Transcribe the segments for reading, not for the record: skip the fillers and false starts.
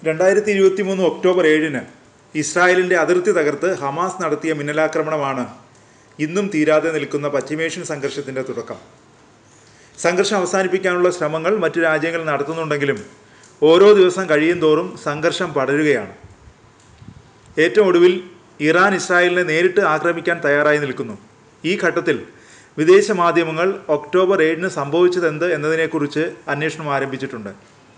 2023 October 7-ന് ഇസ്രായേലിൻ്റെ അതിർത്തി തകർത്ത് ഹമാസ് നടത്തിയ മിന്നലാക്രമണമാണ് ഇന്നും തീരാതെ നിൽക്കുന്ന പശ്ചിമേഷ്യൻ സംഘർഷത്തിൻ്റെ തുടക്കം. സംഘർഷം അവസാനിപ്പിക്കാനുള്ള ശ്രമങ്ങൾ മറ്റു രാജ്യങ്ങൾ നടത്തുന്നുണ്ടെങ്കിലും ഓരോ ദിവസം കഴിയും തോറും സംഘർഷം പടരുകയാണ്. ഏറ്റവും ഒടുവിൽ ഇറാൻ ഇസ്രായേലിനെ നേരിട്ട് ആക്രമിക്കാൻ തയ്യാറായി നിൽക്കുന്നു. ഈ ഘട്ടത്തിൽ വിദേശ മാധ്യമങ്ങൾ ഒക്ടോബർ 7-ന് സംഭവിച്ചതെന്ത് എന്നതിനെക്കുറിച്ച് അന്വേഷണം ആരംഭിച്ചിട്ടുണ്ട്.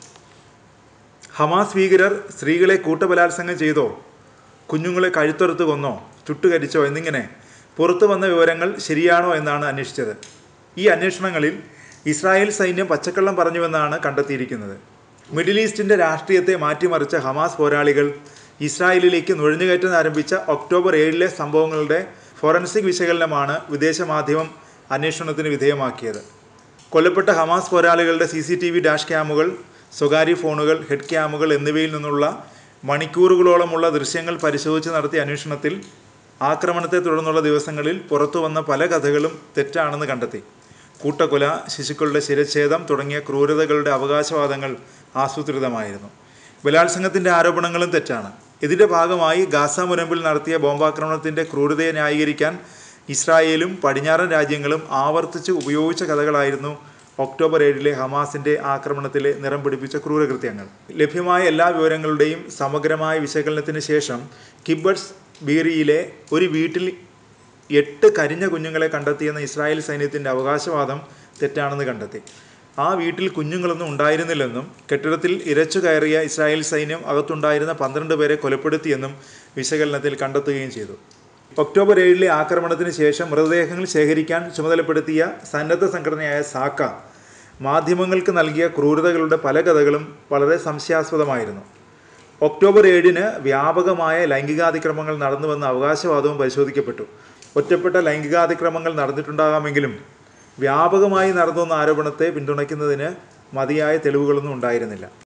ഹമാസ് ഭീകരർ സ്ത്രീകളെ കൂട്ടബലാത്സംഗം ചെയ്തോ, കുഞ്ഞുങ്ങളെ കഴുത്തറുത്ത് കൊന്നോ, ചുട്ടുകരിച്ചോ എന്നിങ്ങനെ പുറത്തു വന്ന വിവരങ്ങൾ ശരിയാണോ എന്നാണ് അന്വേഷിച്ചത്. ഈ അന്വേഷണങ്ങളിൽ ഇസ്രായേൽ സൈന്യം പച്ചക്കള്ളം പറഞ്ഞുവെന്നാണ് കണ്ടെത്തിയിരിക്കുന്നത്. മിഡിൽ ഈസ്റ്റിൻ്റെ രാഷ്ട്രീയത്തെ മാറ്റിമറിച്ച ഹമാസ് പോരാളികൾ ഇസ്രായേലിലേക്ക് നുഴഞ്ഞുകയറ്റം ആരംഭിച്ച ഒക്ടോബർ 7-ലെ സംഭവങ്ങളുടെ ഫോറൻസിക് വിശകലനമാണ് വിദേശ മാധ്യമം അന്വേഷണത്തിന് വിധേയമാക്കിയത്. കൊല്ലപ്പെട്ട ഹമാസ് പോരാളികളുടെ CCTV ഡാഷ് ക്യാമുകൾ, സ്വകാര്യ ഫോണുകൾ, ഹെഡ് ക്യാമുകൾ എന്നിവയിൽ നിന്നുള്ള മണിക്കൂറുകളോളമുള്ള ദൃശ്യങ്ങൾ പരിശോധിച്ച് നടത്തിയ അന്വേഷണത്തിൽ ആക്രമണത്തെ തുടർന്നുള്ള ദിവസങ്ങളിൽ പുറത്തു വന്ന പല കഥകളും തെറ്റാണെന്ന് കണ്ടെത്തി. കൂട്ടക്കൊല, ശിശുക്കളുടെ ശിരച്ഛേദം തുടങ്ങിയ ക്രൂരതകളുടെ അവകാശവാദങ്ങൾ ആസൂത്രിതമായിരുന്നു. ബലാത്സംഗത്തിൻ്റെ ആരോപണങ്ങളും തെറ്റാണ്. ഇതിൻ്റെ ഭാഗമായി ഗാസ മുനമ്പിൽ നടത്തിയ ബോംബാക്രമണത്തിൻ്റെ ക്രൂരതയെ ന്യായീകരിക്കാൻ ഇസ്രായേലും പടിഞ്ഞാറൻ രാജ്യങ്ങളും ആവർത്തിച്ച് ഉപയോഗിച്ച കഥകളായിരുന്നു ഒക്ടോബർ 7-ലെ ഹമാസിൻ്റെ ആക്രമണത്തിലെ നിറം പിടിപ്പിച്ച ക്രൂരകൃത്യങ്ങൾ. ലഭ്യമായ എല്ലാ വിവരങ്ങളുടെയും സമഗ്രമായ വിശകലനത്തിന് ശേഷം കിബട്സ് ബീറിയിലെ ഒരു വീട്ടിൽ 8 കരിഞ്ഞ കുഞ്ഞുങ്ങളെ കണ്ടെത്തിയെന്ന ഇസ്രായേൽ സൈന്യത്തിൻ്റെ അവകാശവാദം തെറ്റാണെന്ന് കണ്ടെത്തി. ആ വീട്ടിൽ കുഞ്ഞുങ്ങളൊന്നും ഉണ്ടായിരുന്നില്ലെന്നും കെട്ടിടത്തിൽ ഇരച്ചു കയറിയ ഇസ്രായേൽ സൈന്യം അകത്തുണ്ടായിരുന്ന 12 പേരെ കൊലപ്പെടുത്തിയെന്നും വിശകലനത്തിൽ കണ്ടെത്തുകയും ചെയ്തു. ഒക്ടോബർ 7-ലെ ആക്രമണത്തിന് ശേഷം മൃതദേഹങ്ങൾ ശേഖരിക്കാൻ ചുമതലപ്പെടുത്തിയ സന്നദ്ധ സംഘടനയായ സാക്ക മാധ്യമങ്ങൾക്ക് നൽകിയ ക്രൂരതകളുടെ പല കഥകളും വളരെ സംശയാസ്പദമായിരുന്നു. ഒക്ടോബർ 7-ന് വ്യാപകമായ ലൈംഗികാതിക്രമങ്ങൾ നടന്നുവെന്ന അവകാശവാദവും പരിശോധിക്കപ്പെട്ടു. ഒറ്റപ്പെട്ട ലൈംഗികാതിക്രമങ്ങൾ നടന്നിട്ടുണ്ടാകാമെങ്കിലും വ്യാപകമായി നടന്നുവെന്ന ആരോപണത്തെ പിന്തുണയ്ക്കുന്നതിന് മതിയായ തെളിവുകളൊന്നും ഉണ്ടായിരുന്നില്ല.